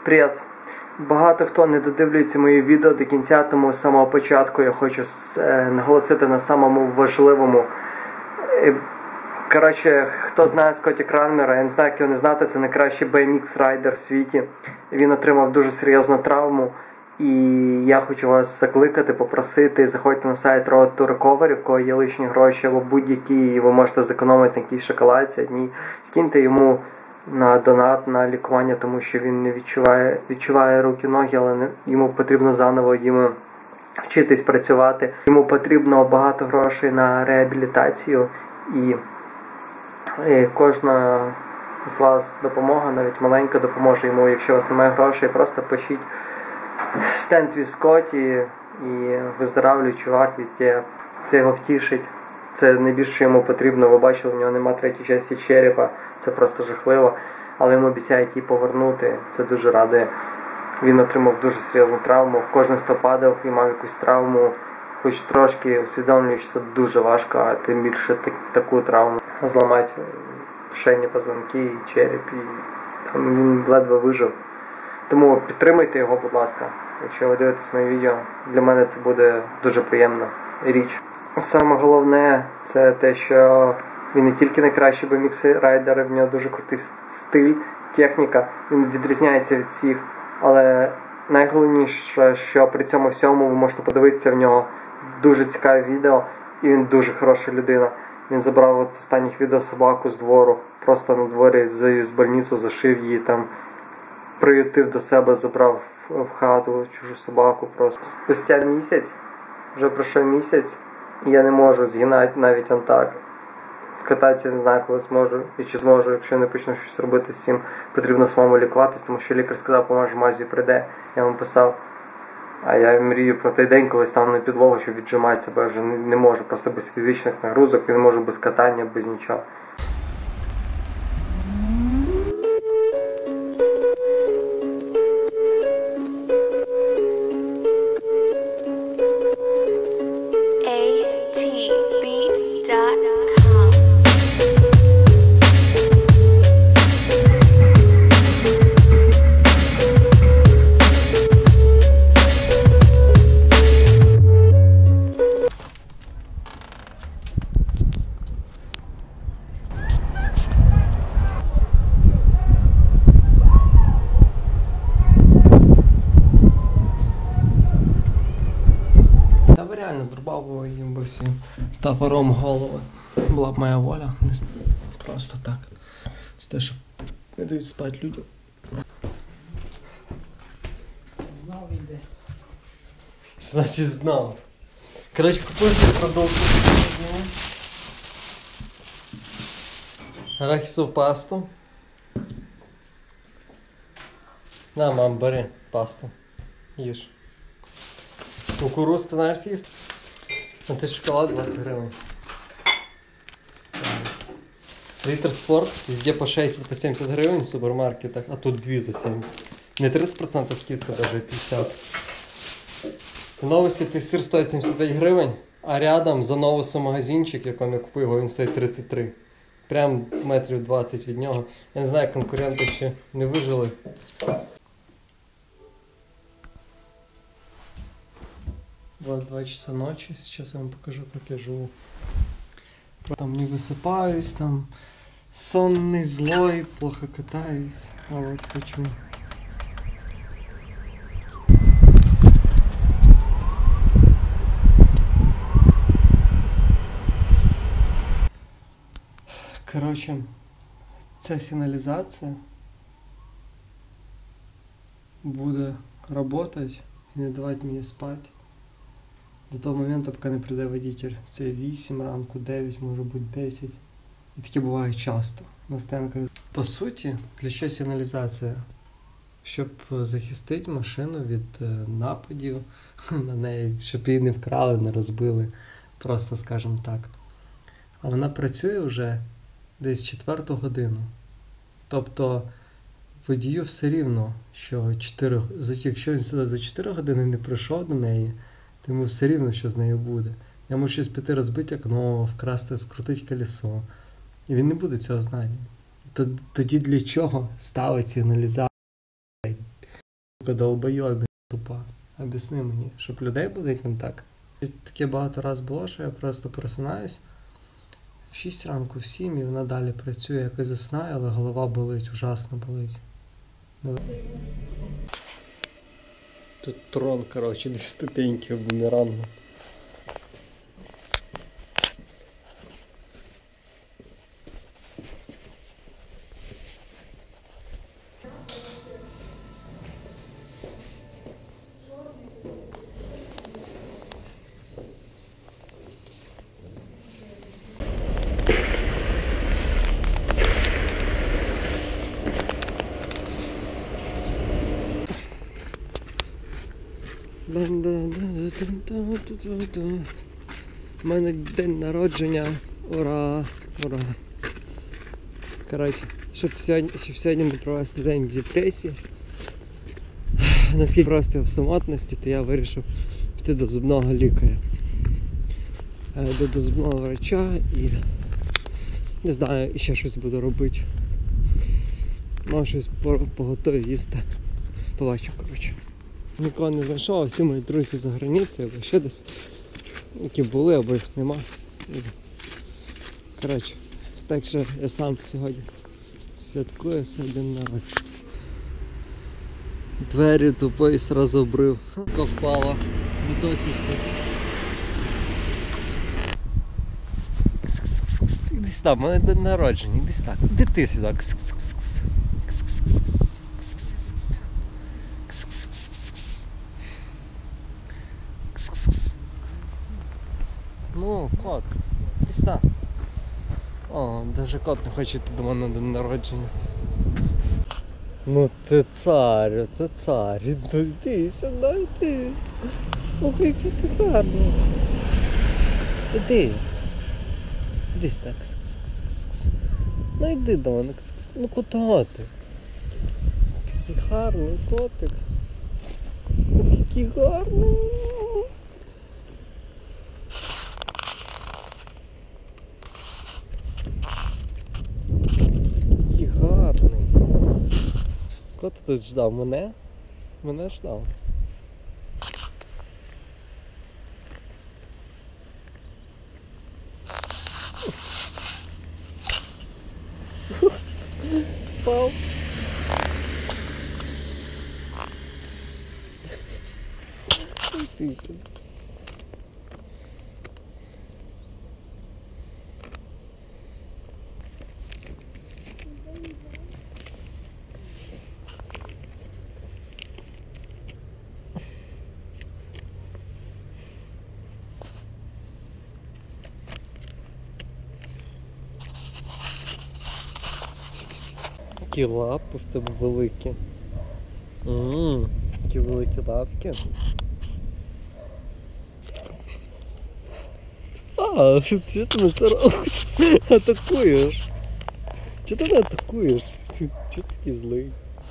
Привіт! Багато хто не додивлюється мої відео до кінця, тому з самого початку я хочу наголосити на самому важливому. Коротше, хто знає Скотті Кранмера, я не знаю, як його не знати, це найкращий BMX-райдер в світі. Він отримав дуже серйозну травму. І я хочу вас закликати, попросити, заходьте на сайт Road to Recovery, в кого є лишні гроші або будь-які, і ви можете зекономити на якійсь шоколадці одній. Скиньте йому на донат, на лікування, тому що він не відчуває руки-ноги, але йому потрібно заново вчитись працювати. Йому потрібно багато грошей на реабілітацію, і кожна з вас допомога, навіть маленька, допоможе йому. Якщо у вас немає грошей, просто пишіть «Stand with Scotty» і виздоравлюй, чувак, везде. Це його втішить. Це найбільше, що йому потрібно. Ви бачили, у нього немає третьої частини черепа. Це просто жахливо. Але йому обіцяють її повернути. Це дуже радує. Він отримав дуже серйозну травму. Кожен, хто падав і мав якусь травму, хоч трошки усвідомлює, що це дуже важко, а тим більше таку травму. Зламати шейні позвонки, і череп. І там він ледве вижив. Тому підтримайте його, будь ласка, якщо ви дивитесь моє відео. Для мене це буде дуже приємна річ. Саме головне, це те, що він не тільки найкращий BMX-райдер, в нього дуже крутий стиль, техніка, він відрізняється від всіх. Але найголовніше, що при цьому всьому ви можете подивитися в нього дуже цікаве відео, і він дуже хороша людина. Він забрав от останніх відео собаку з двору, просто на дворі завіз в больницю, зашив її там, приютив до себе, забрав в хату чужу собаку просто. Спустя місяць, вже пройшов місяць, і я не можу згинати навіть он так. Кататися не знаю, коли зможу і чи зможу, якщо не почну щось робити з цим. Потрібно самому лікуватись, тому що лікар сказав, помаж мазі прийде. Я вам писав. А я мрію про той день, коли стану на підлогу, щоб віджиматися, бо я вже не можу, просто без фізичних нагрузок, я не можу без катання, без нічого. Я б реально дурбав би їм би всім топором голови. Була б моя воля. Просто так. Це те, що не дають спати людям. Знав іде. Що значить знав? Коротше, купив собі продукти. Арахісову пасту. На, мам, бери пасту. Їж. Кукурузка, знаєш, їсти? Ну це шоколад 20 гривень. Літр спорт, везде по 60-70 гривень в супермаркетах, а тут 2 за 70. Не 30% скидка, даже 50%. В новості цей сир стоїть 75 гривень, а рядом за новосом магазинчик, якому я купив його, він стоїть 33. Прям метрів 20 від нього. Я не знаю, конкуренти ще не вижили. Вот 2 часа ночи, сейчас я вам покажу, как я живу. Там не высыпаюсь, там сонный, злой, плохо катаюсь. А вот почему. Короче, ця сигналізація буде работать і не давати мені спати до того моменту, поки не прийде водитель. Це 8 ранку, 9, може бути 10. І таке буває часто на стоянках. По суті, для чого сигналізація? Щоб захистити машину від нападів на неї, щоб її не вкрали, не розбили, просто скажімо так. А вона працює вже десь 4 годину. Тобто водію все рівно, що якщо він сюди за 4 години не прийшов до неї, то йому все рівно, що з нею буде. Я можу щось піти розбити окно, вкрасти, скрутити колесо. І він не буде цього знати. Тоді для чого ставить сигналізацію? Долбойобі тупа. Об'ясни мені, щоб людей болить не так. Таке багато раз було, що я просто просинаюсь в 6 ранку, в 7 і вона далі працює, якось заснаю, але голова болить, ужасно болить. Тут трон, коротше, 2 ступеньки в бумерангу. У мене день народження. Ура! Ура! Коротше, щоб сьогодні не провести день в депресії, наскільки просто в самотності, то я вирішив піти до зубного лікаря. Я йду до зубного врача і не знаю, ще щось буду робити. Може щось поготую їсти. Побачу, коротше. Нікого не знайшов, всі мої друзі за границею, або ще десь, які були, або їх нема. Коротше, так що я сам сьогодні святкую свій день народження. Двері тупо і сразу обрив. Ка впала. Бідосічка. Іди сюди, в мене день народження, іди сюди. Іди ти сюди. Ну, кот, іди сюди. О, навіть кот не хоче йти до мене на день народження. Ну це цар, це цар. Іди сюди, іди. Ох, який ти гарний. Іди. Іди сюди. Ну йди до мене. Ну куди ти? Такий гарний котик. Ох, який гарний. Який гарний. Кот тут ждав мене? Мене ждав. Впав. Ти сюди. Які лапи в тебе великі. Які великі лапки. Що ти на це атакуєш? Чого ти не атакуєш? Чого ти такий злий?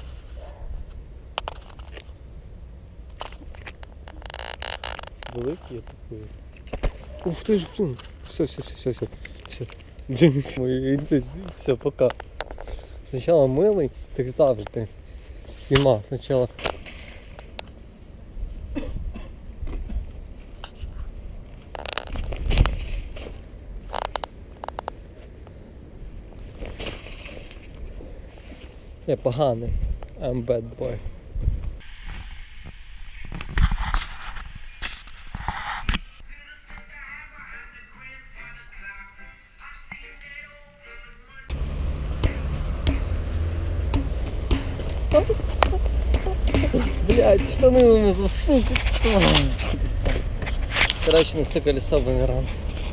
Великий атакує. Ух ти ж, блин. Все. Блин, мої, все, пока. Сначала милий, так завжди. Всіма сначала. Я поганий. I'm bad boy. Блять, штаны вымазал, сука. Короче, на це колесо вимирав.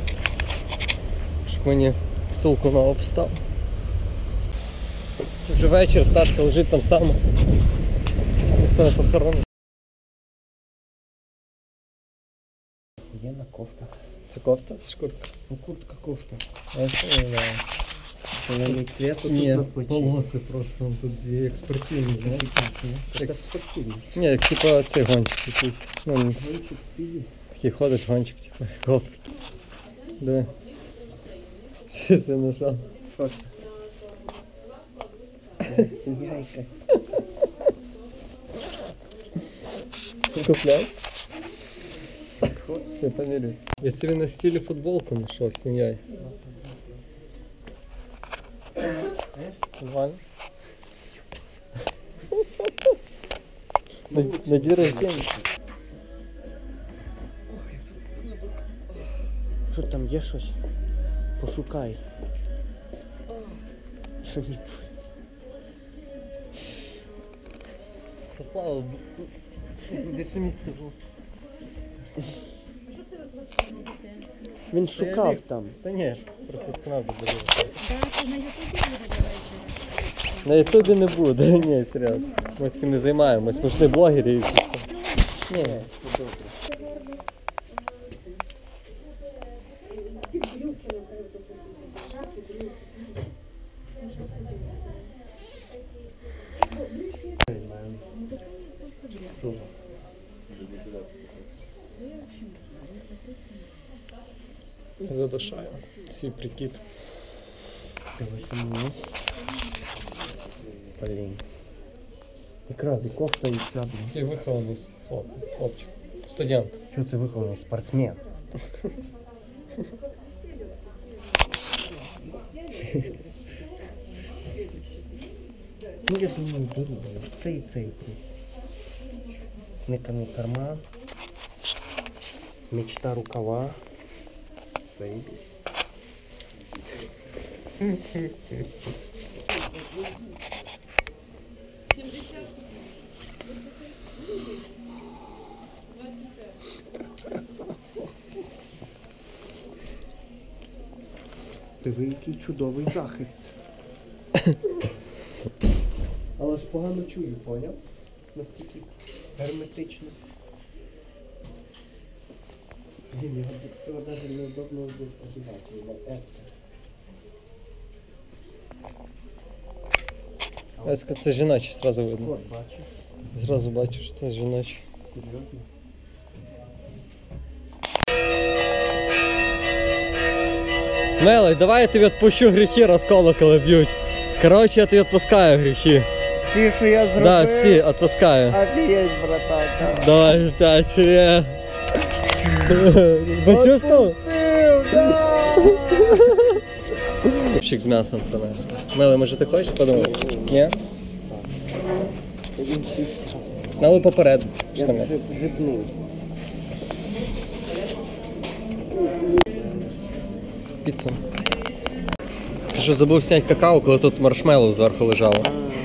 Щоб мені втулку нову поставив. Вже вечір, пташка лежить там сама. Ніхто не похоронив. Охуєнна кофта. Це кофта? Це ж куртка? Ну куртка кофта. А я що не знаю. Це не цвет, тут Ні, на плечі. полоси просто, там тут дві експортивні, знаєш? Це спортивний. Ні, як типа цей гонщик якийсь. Ну, Гонщик спіді. такий ходиш гонщик, типа, хлопки. Диви. Щось я знайшов. Що це? Сигірайка. Купляй. Я померю. Я себе на стиле футболку нашел с семьей. Нормально. На день рождения. Що там є щось? Пошукай. Що ні? Поплавав. Більше місця було. Він шукав там. Та ні, просто спина заболіла. Так, на ютубі буде. На ютубі не буде, ні, серйозно. Ми таким не займаємось, ми ж не блогери і все. Ні. Задушаю свій прикид. Блін. Якраз і кофта, і ця, блін. Такий вихований хлопчик. Студент. Чого ти вихований? Спортсмен. Ну я думаю, беру, блін. Цей і цей. Никаний карман. Мечта рукава. Цей. Диви, який чудовий захист. Але ж погано чую, поняв? Настільки герметично. Блін, його навіть неудобно одягати, його Еска це жіночі, зразу видно. От, бачиш? Зразу бачиш, це жіночі. Серйозно? Мелой, давай я тобі відпущу гріхи, розкола коли б'ють. Коротше, я тобі відпускаю гріхи. Всі, що я зробив? Да, всі, відпускаю. Офігеть, братан. Да. Давай, 5, є. Почувствував? Купчик з м'ясом принесли. Мелой, може ти хочеш подумати? Ні? Надо попередити, що там м'ясо. Грибний. Піца. Ти що, забув зняти какао, коли тут маршмеллоу зверху лежало?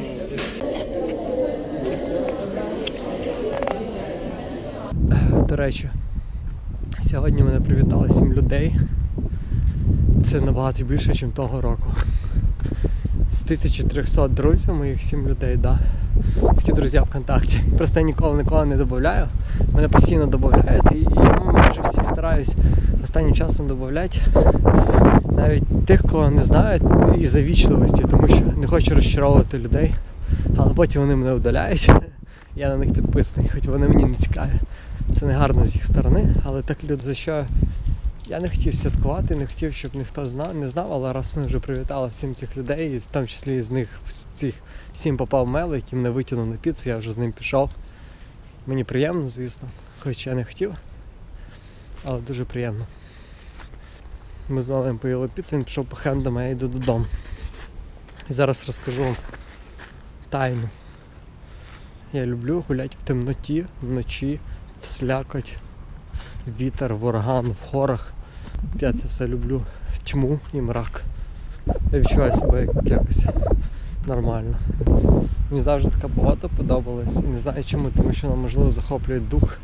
До речі, сьогодні мене привітали 7 людей. Це набагато більше, ніж того року. З 1300 друзів моїх 7 людей, да. Такі друзі ВКонтакті. Просто я ніколи не додаю. Мене постійно додають і майже всі стараюсь останнім часом додати. Навіть тих, кого не знають, із завічливості, тому що не хочу розчаровувати людей. Але потім вони мене удаляють. Я на них підписаний, хоч вони мені не цікаві. Це не гарно з їх сторони, але так люди, за що я не хотів святкувати, не хотів, щоб ніхто не знав, але раз ми вже привітали всім цих людей, і в тому числі з них з цих 7 попав Мелой, який мене витягнув на піцу, я вже з ним пішов. Мені приємно, звісно, хоч я не хотів, але дуже приємно. Ми з Мелоєм поїли піцу, він пішов по хендам, а я йду додому. І зараз розкажу вам тайну. Я люблю гуляти в темноті, вночі, в слякоть, вітер, в ураган, в горах. Я це все люблю. Тьму і мрак. Я відчуваю себе якось нормально. Мені завжди така погода подобалась. І не знаю чому, тому що вона, можливо, захоплює дух.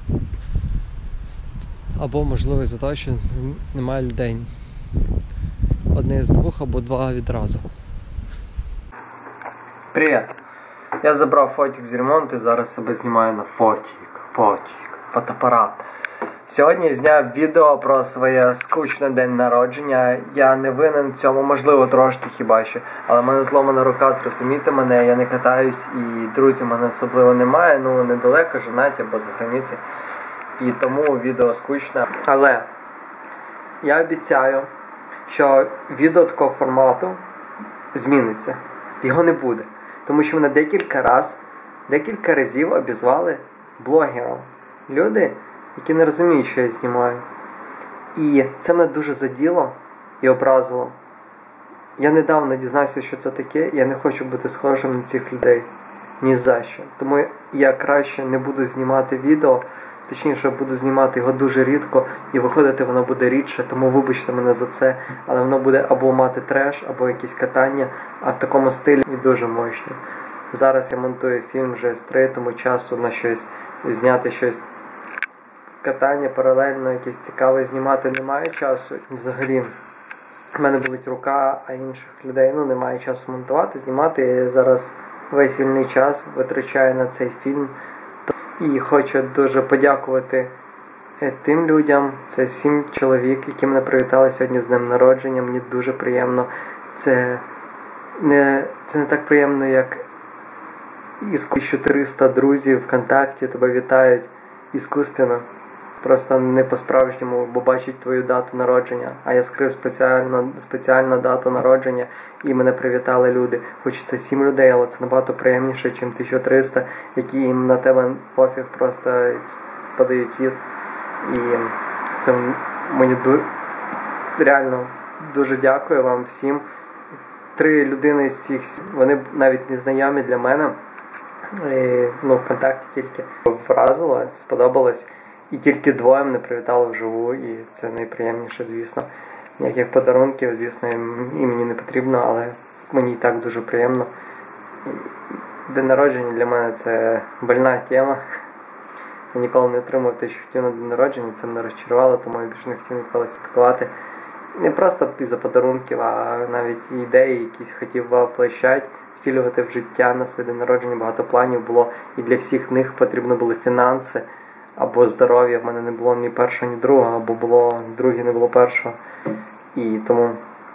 Або, можливо, за те, що немає людей. Одне з двох або два відразу. Привіт! Я забрав фотик з ремонту і зараз себе знімаю на фотоапарат. Сьогодні я зняв відео про своє скучне день народження. Я не винен в цьому, можливо, трошки хіба що. Але в мене зломана рука, зрозумійте мене, я не катаюсь і друзів мене особливо немає. Ну, недалеко, женаті або за границі. І тому відео скучне. Але я обіцяю, що відео такого формату зміниться. Його не буде. Тому що мене декілька разів обізвали блогером. люди, які не розуміють, що я знімаю. І це мене дуже заділо і образило. Я недавно дізнався, що це таке, і я не хочу бути схожим на цих людей. Ні за що. Тому я краще не буду знімати відео, точніше, буду знімати його дуже рідко, і виходити воно буде рідше, тому вибачте мене за це, але воно буде або мати треш, або якісь катання, а в такому стилі і дуже мощно. Зараз я монтую фільм вже з 3, тому часу на щось зняти щось катання паралельно, якесь цікаве знімати немає часу. Взагалі, в мене болить рука, а інших людей немає часу монтувати, знімати. Я зараз весь вільний час витрачаю на цей фільм. І хочу дуже подякувати тим людям. Це 7 чоловік, які мене привітали сьогодні з днем народження. Мені дуже приємно. Це не так приємно, як із 1300 друзів ВКонтакті тебе вітають іскусственно. Просто не по-справжньому, бо бачать твою дату народження. А я скрив спеціально дату народження і мене привітали люди. Хоч це 7 людей, але це набагато приємніше, ніж 1300, які їм на тебе пофіг, просто подають від. І це мені реально дуже дякую вам всім. 3 людини з цих, вони навіть не знайомі для мене. ВКонтакті тільки вразило, сподобалось. І тільки 2 мене привітали вживу, і це найприємніше, звісно. Ніяких подарунків, звісно, і мені не потрібно, але мені і так дуже приємно. День народження для мене це больна тема. Я ніколи не отримав те, що хотів на день народження, це мене розчарувало, тому я більше не хотів ніколи святкувати. Не просто із-за подарунків, а навіть ідеї якісь хотів воплощати, втілювати в життя на своє день народження. Багато планів було, і для всіх них потрібно були фінанси. Або здоров'я, в мене не було ні першого, ні другого, або було друге, не було першого. І тому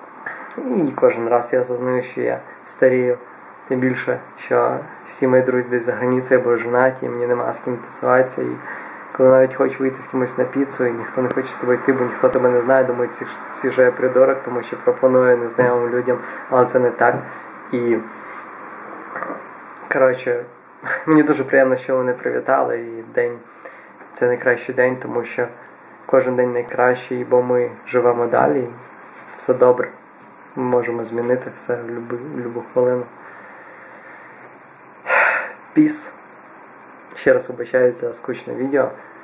кожен раз я зазнаю, що я старію. Тим більше, що всі мої друзі десь за границею або женаті, і мені нема з ким тусуватися. І коли навіть хочу вийти з кимось на піцу, і ніхто не хоче з тобою йти, бо ніхто тебе не знає, думаю, всі вже я придурок, тому що пропоную незнайомим людям, але це не так. І, коротше, мені дуже приємно, що мене привітали, і це найкращий день, тому що кожен день найкращий, бо ми живемо далі, і все добре. Ми можемо змінити все в будь-яку хвилину. Піс. Ще раз вибачаюсь за скучне відео.